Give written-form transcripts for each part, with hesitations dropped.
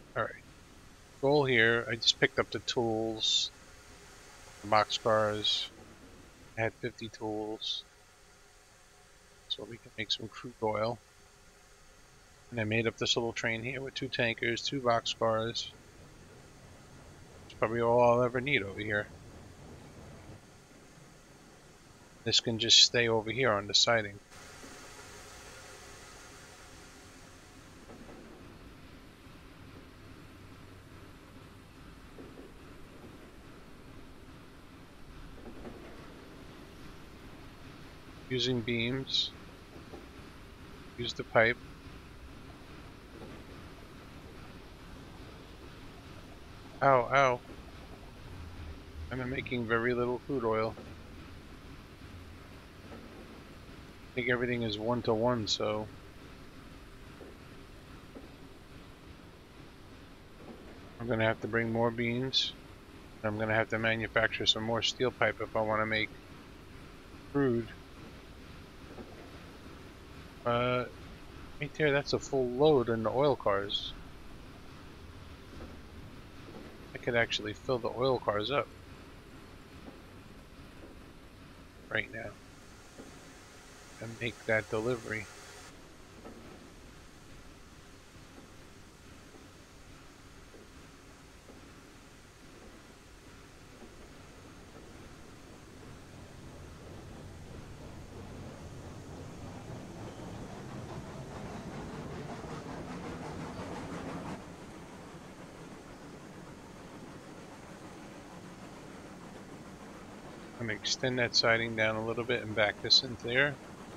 Alright. Goal here, I just picked up the tools, the boxcars. I had 50 tools. So we can make some crude oil. And I made up this little train here with 2 tankers, 2 boxcars. It's probably all I'll ever need over here. This can just stay over here on the siding. Using beams. Use the pipe. Ow, ow. I'm making very little crude oil. I think everything is 1-to-1, so I'm gonna have to bring more beams. I'm gonna have to manufacture some more steel pipe if I want to make crude. Right there, that's a full load in the oil cars. I could actually fill the oil cars up right now and make that delivery. I'm going to extend that siding down a little bit and back this into there.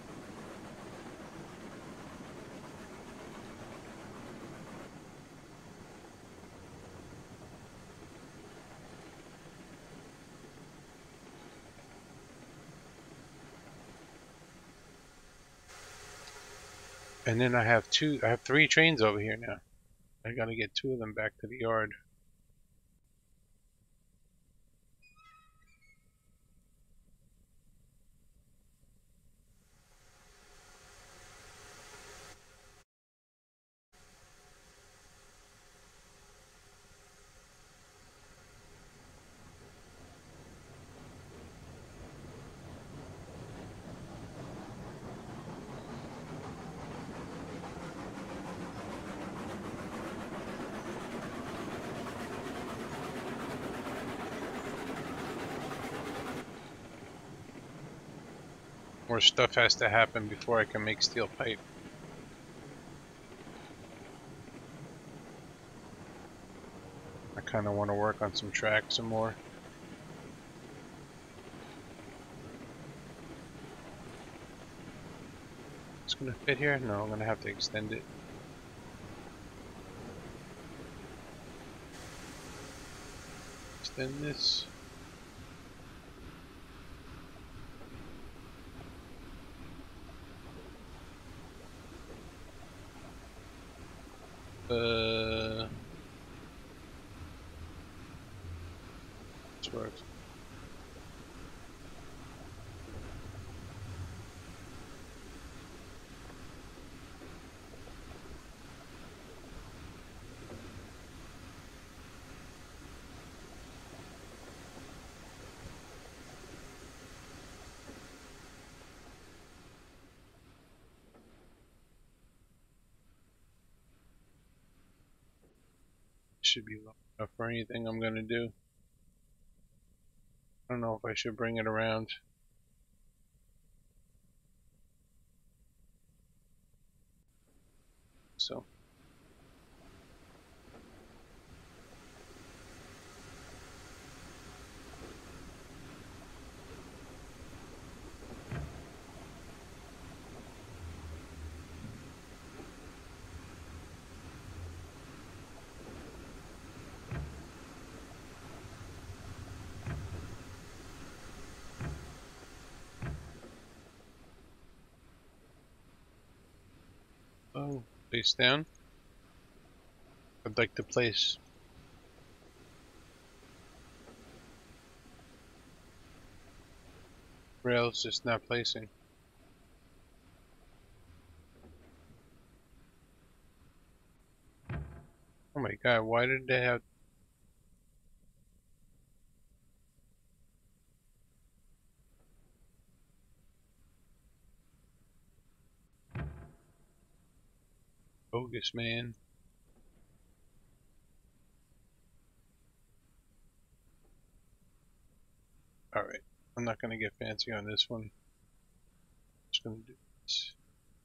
And then I have 3 trains over here now. I gotta get 2 of them back to the yard. More stuff has to happen before I can make steel pipe. I kind of want to work on some tracks some more. It's gonna fit here? No, I'm gonna have to extend it. Extend this. This works. Should be long enough for anything I'm gonna do. I don't know if I should bring it around. So. Oh, face down. I'd like to place rails, just not placing. Oh my god, why did they have bogus, man? Alright, I'm not gonna get fancy on this one. Just gonna do this.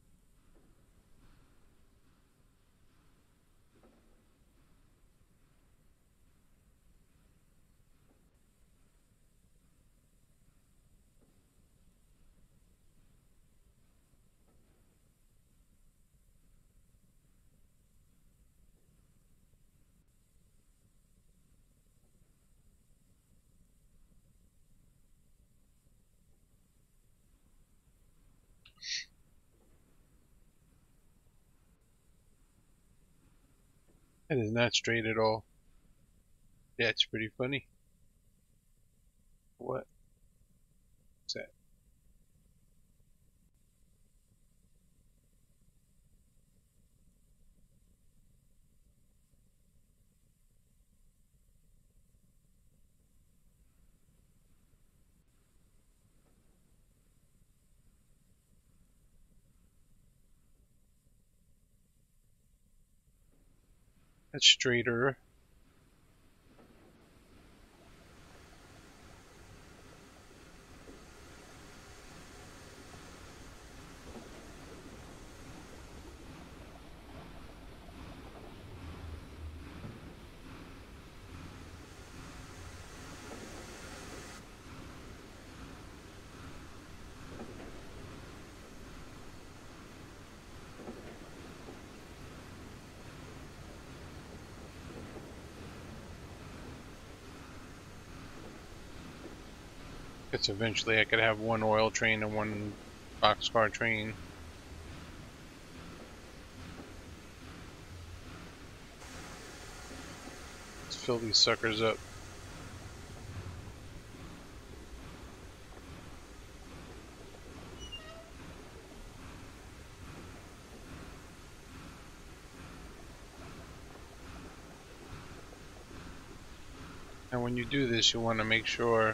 That is not straight at all. Yeah, it's pretty funny. What is that? That's straighter. Because eventually I could have one oil train and one boxcar train. Let's fill these suckers up. And when you do this, you want to make sure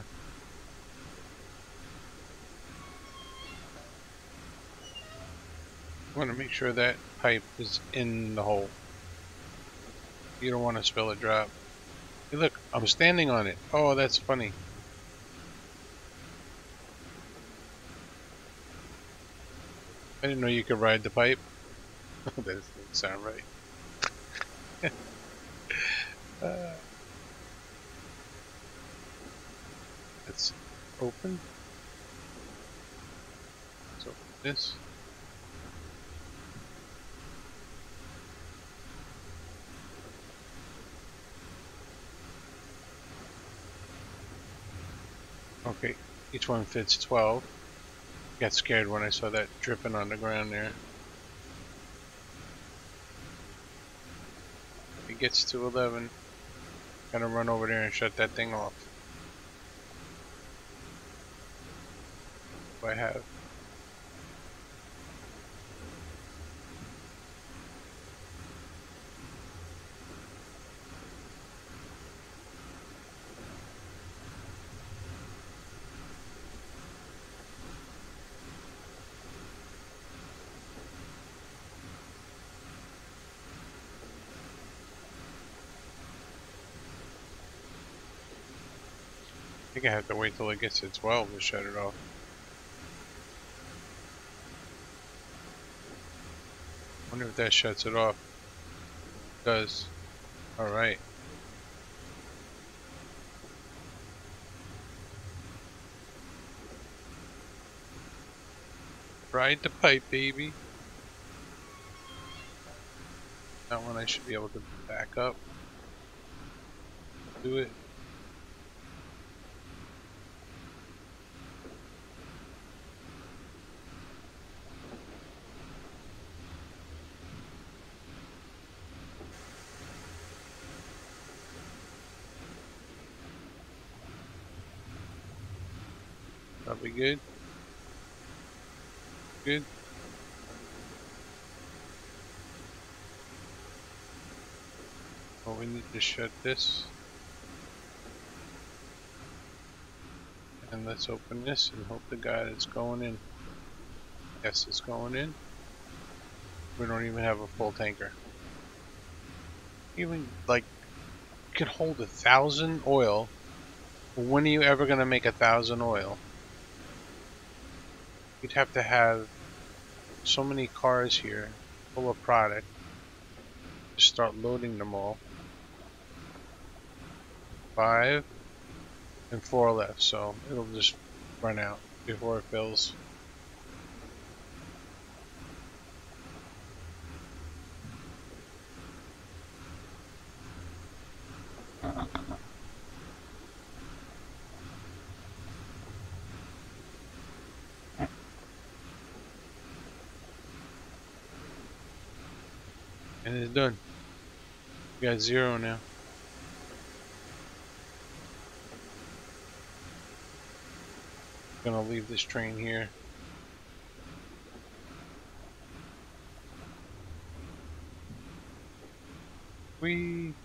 that pipe is in the hole. You don't want to spill a drop. Hey, look, I'm standing on it. Oh, that's funny. I didn't know you could ride the pipe. That doesn't sound right. uh, let's open. Let's open this. Okay, each one fits 12. Got scared when I saw that dripping on the ground there. It gets to 11. Gotta run over there and shut that thing off. What do I have? I think I have to wait till it gets to 12 to shut it off. Wonder if that shuts it off. It does. Alright. Ride the pipe, baby. That one I should be able to back up. Do it. Probably good. Good. 'Cause Well, we need to shut this. And let's open this and hope to God it's going in. Yes, it's going in. We don't even have a full tanker. Even, like, you can hold 1,000 oil. When are you ever going to make 1,000 oil? You'd have to have so many cars here full of product to start loading them all. 5 and 4 left, so it'll just run out before it fills. And it's done. We got 0 now. Gonna leave this train here. We.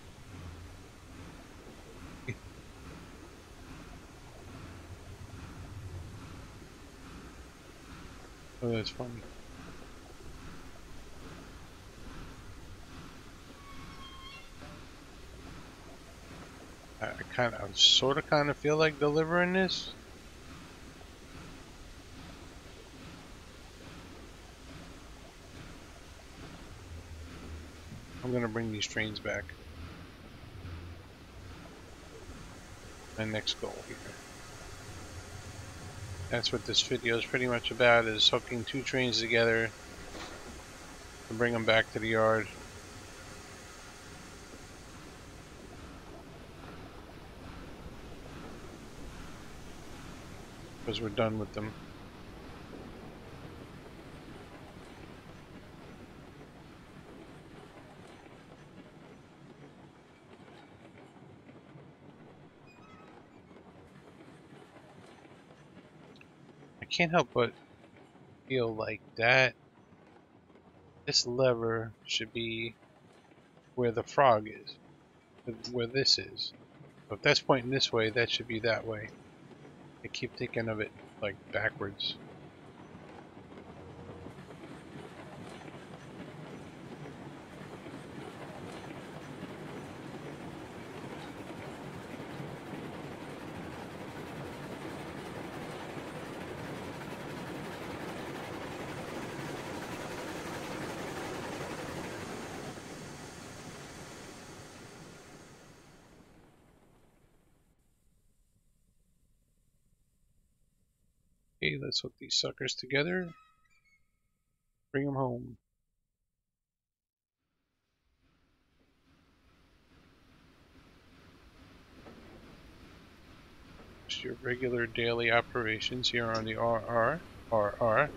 Oh, that's funny. I sort of, kind of feel like delivering this. I'm gonna bring these trains back. My next goal here. That's what this video is pretty much about, is hooking 2 trains together to bring them back to the yard. Because we're done with them. I can't help but feel like that this lever should be where the frog is, where this is. So if that's pointing this way, that should be that way. I keep thinking of it like backwards. Okay, let's hook these suckers together. Bring them home. Just your regular daily operations here on the RR.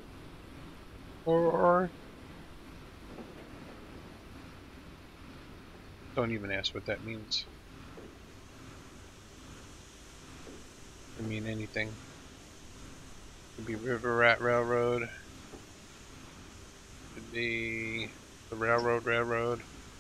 Don't even ask what that means. Could mean anything. Could be River Rat Railroad. Could be the Railroad.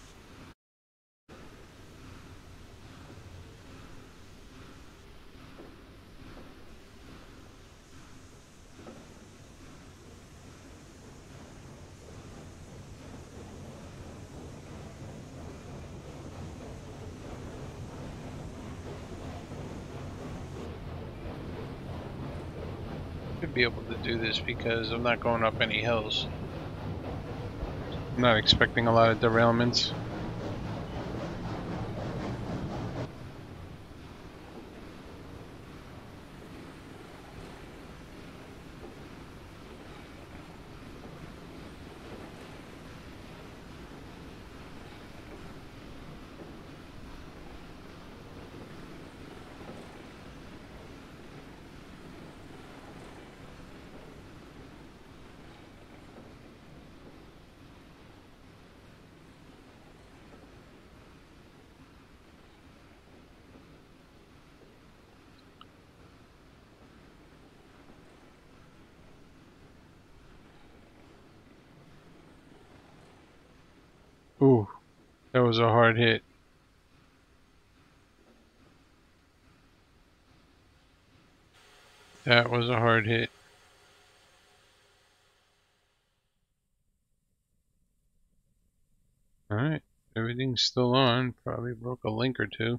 Should be able to do this because I'm not going up any hills. I'm not expecting a lot of derailments. Ooh, that was a hard hit. That was a hard hit. Alright, everything's still on. Probably broke a link or two.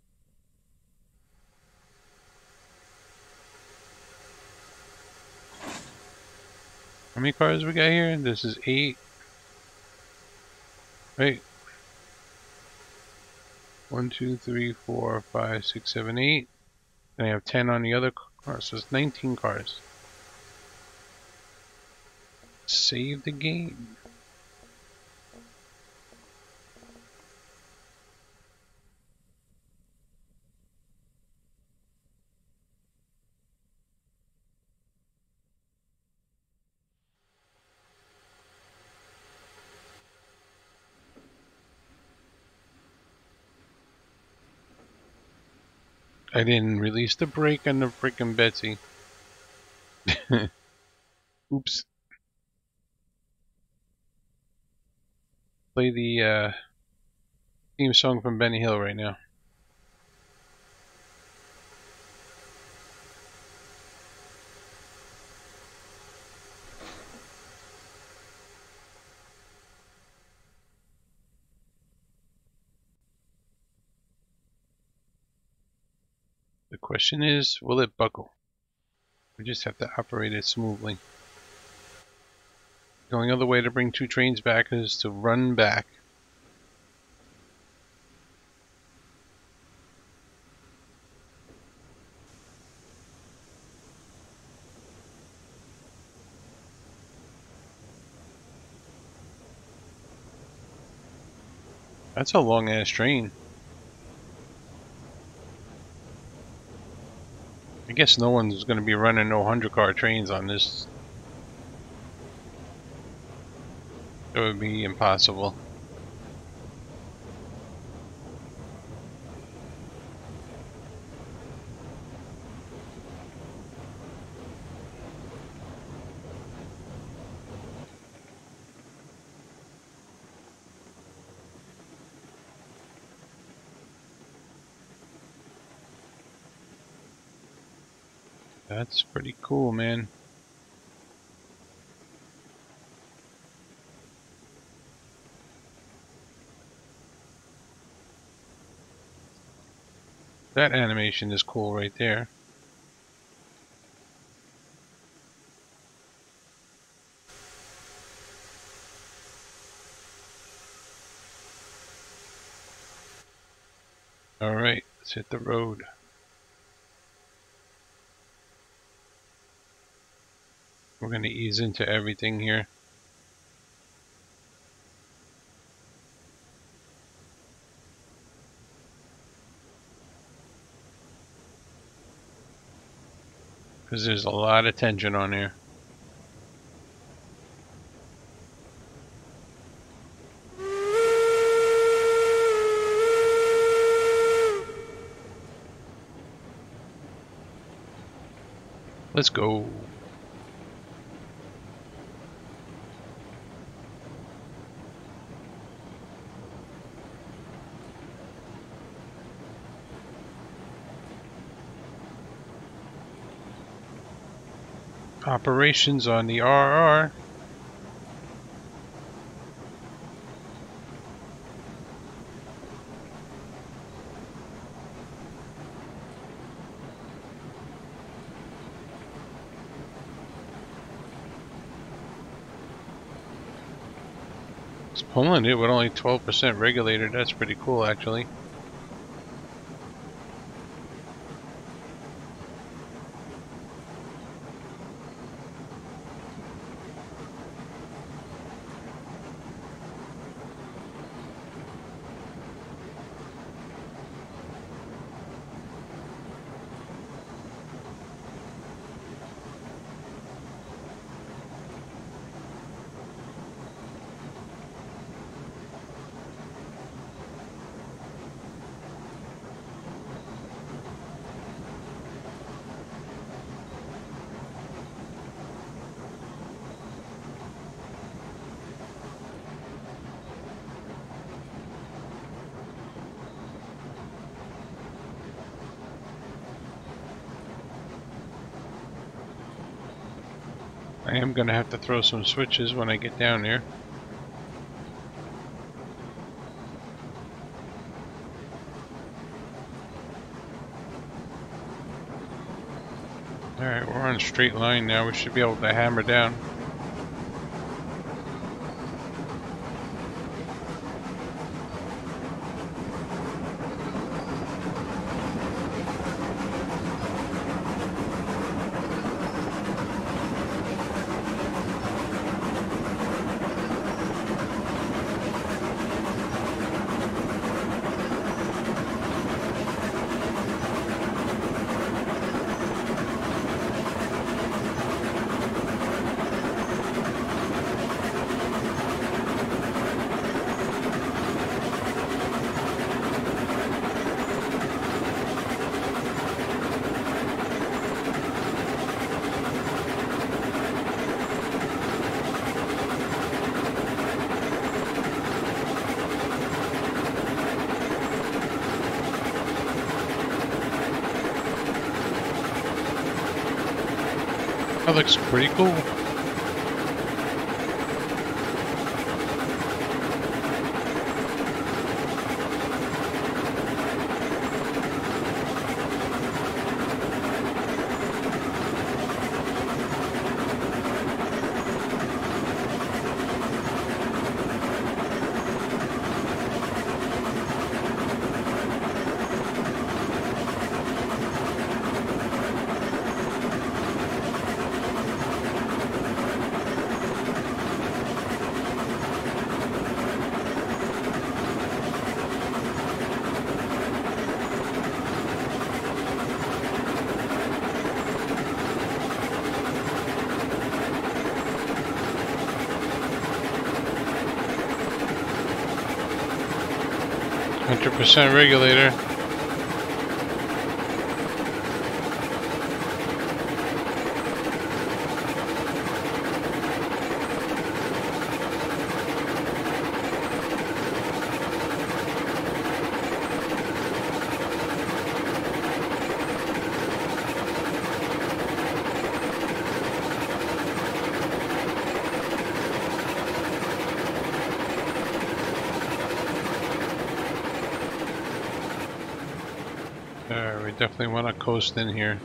How many cars we got here? This is 8. Wait. 1, 2, 3, 4, 5, 6, 7, 8. And I have 10 on the other car, so it's 19 cars. Save the game. I didn't release the brake on the freaking Betsy. Oops. Play the theme song from Benny Hill right now. The question is, will it buckle? We just have to operate it smoothly. The only other way to bring 2 trains back is to run back. That's a long ass train. I guess no one's going to be running no 100-car trains on this. It would be impossible. That's pretty cool, man. That animation is cool right there. Alright, let's hit the road. We're going to ease into everything here. Because there's a lot of tension on there. Let's go. Operations on the RR. It's pulling it with only 12% regulator. That's pretty cool, actually. I am going to have to throw some switches when I get down there. Alright, we're on a straight line now. We should be able to hammer down. That looks pretty cool. %% regulator. We definitely want to coast in here.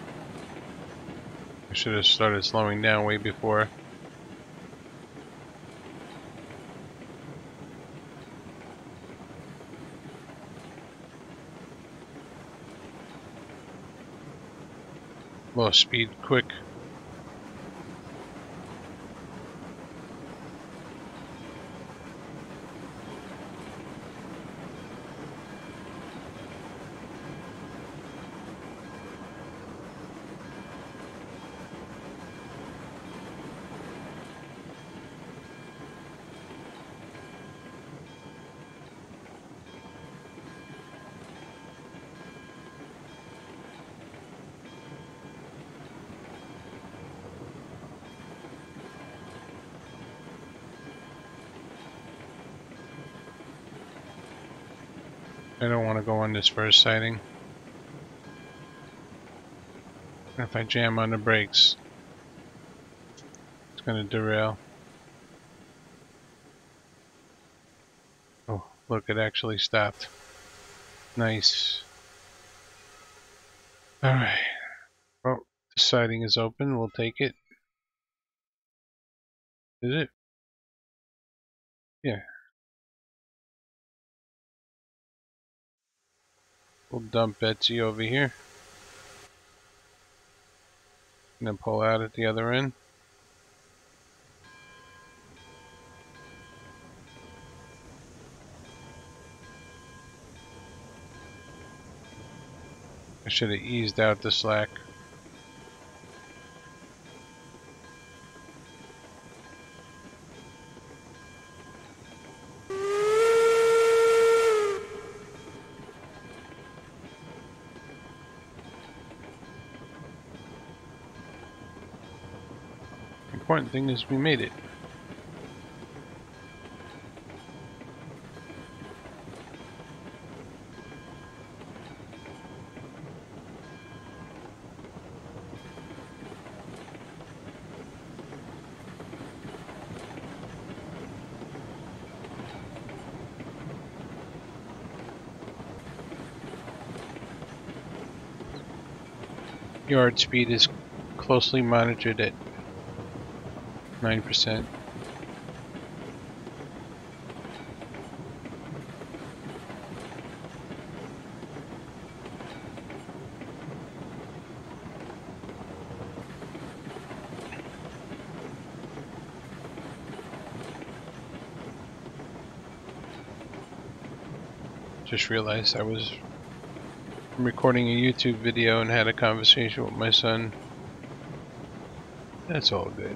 I should have started slowing down way before. Low speed, quick. I don't want to go on this first sighting. If I jam on the brakes, it's going to derail. Oh, look, it actually stopped. Nice. Alright. Well, the siding is open. We'll take it. Is it? Yeah. We'll dump Betsy over here. And then pull out at the other end. I should have eased out the slack. The important thing is we made it. Yard speed is closely monitored at 9%. Just realized I was recording a YouTube video and had a conversation with my son. That's all good.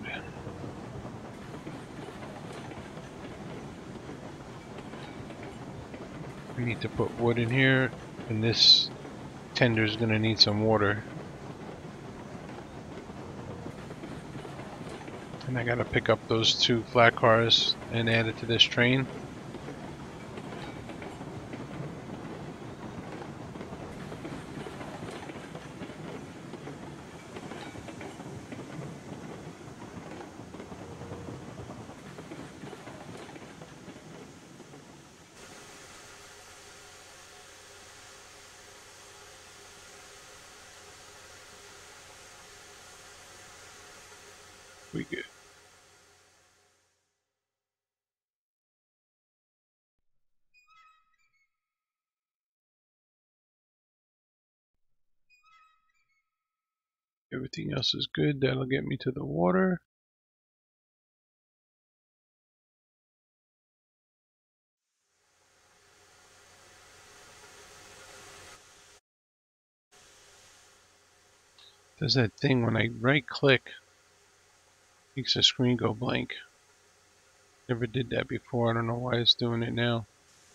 We need to put wood in here, and this tender is going to need some water. And I got to pick up those 2 flat cars and add it to this train. We good. Everything else is good. That'll get me to the water. Does that thing when I right click, makes the screen go blank. Never did that before. I don't know why it's doing it now.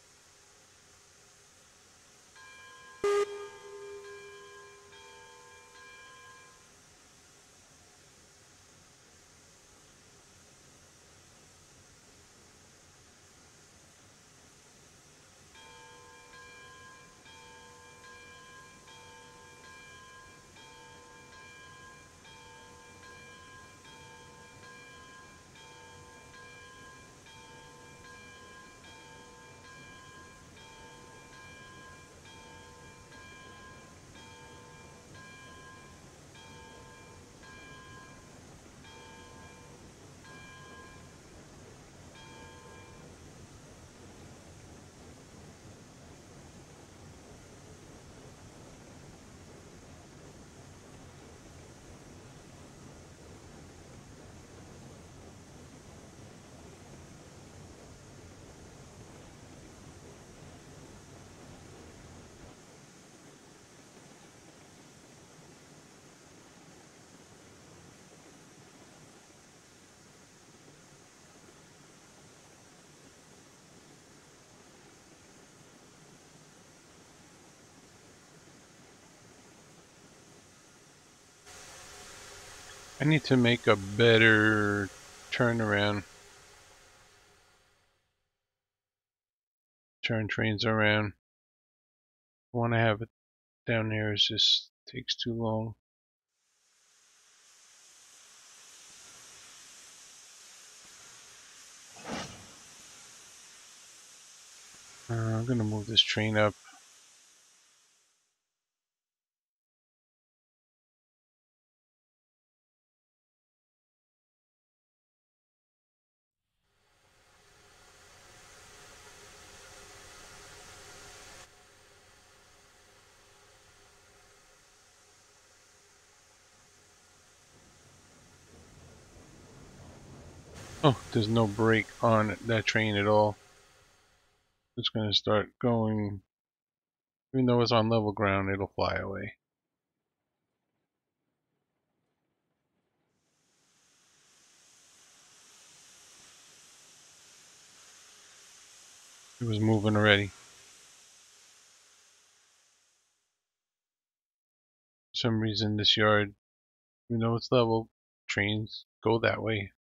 I need to make a better turnaround. Turn trains around. The one I have it down there is just takes too long. I'm gonna move this train up. Oh, there's no brake on that train at all. It's gonna start going, even though it's on level ground, it'll fly away. It was moving already. For some reason this yard, even though it's level, trains go that way.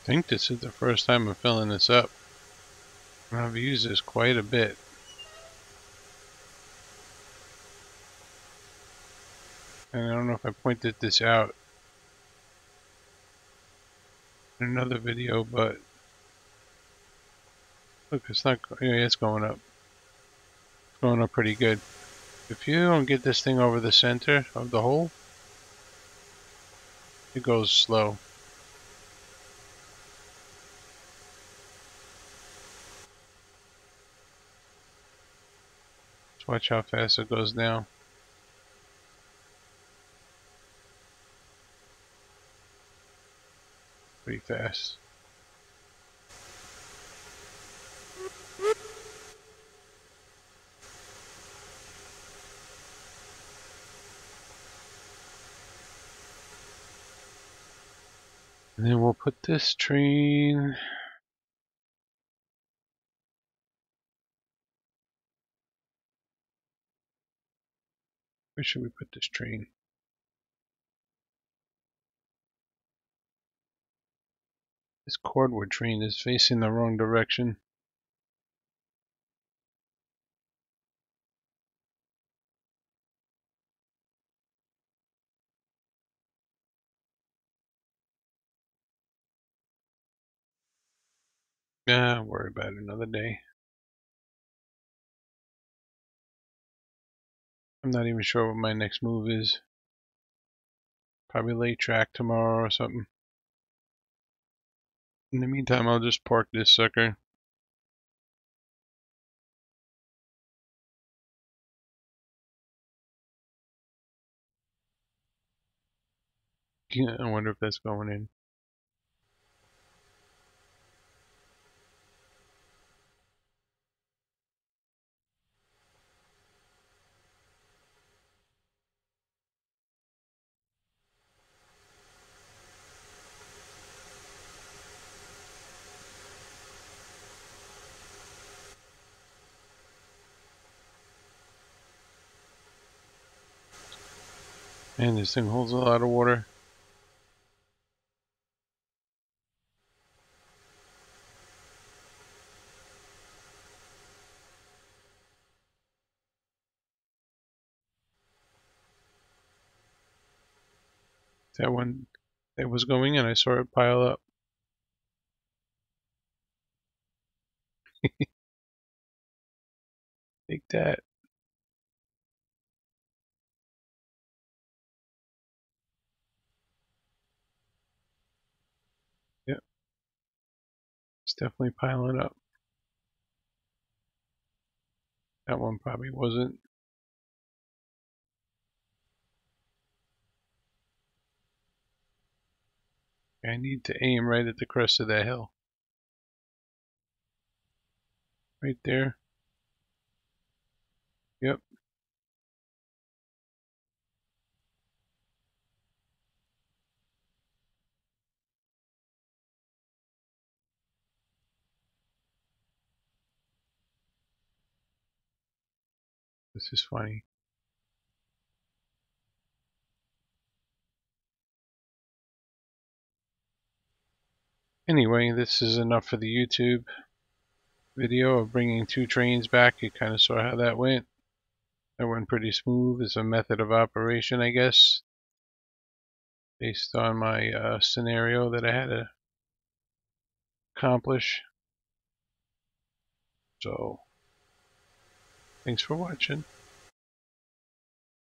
think this is the first time I'm filling this up. I've used this quite a bit. And I don't know if I pointed this out in another video, but look, it's not, yeah, it's going up. It's going up pretty good. If you don't get this thing over the center of the hole, it goes slow. Just watch how fast it goes now. Pretty fast. And then we'll put this train. Where should we put this train? This cordwood train is facing the wrong direction. Yeah, worry about it another day. I'm not even sure what my next move is. Probably late track tomorrow or something. In the meantime, I'll just park this sucker. I wonder if that's going in. Man, this thing holds a lot of water. That one that was going in, I saw it pile up. Take that. Yep, it's definitely piling up. That one probably wasn't. I need to aim right at the crest of that hill. Right there. Yep. This is funny. Anyway, this is enough for the YouTube video of bringing two trains back. You kind of saw how that went. That went pretty smooth. It's a method of operation, I guess, based on my scenario that I had to accomplish. So, thanks for watching.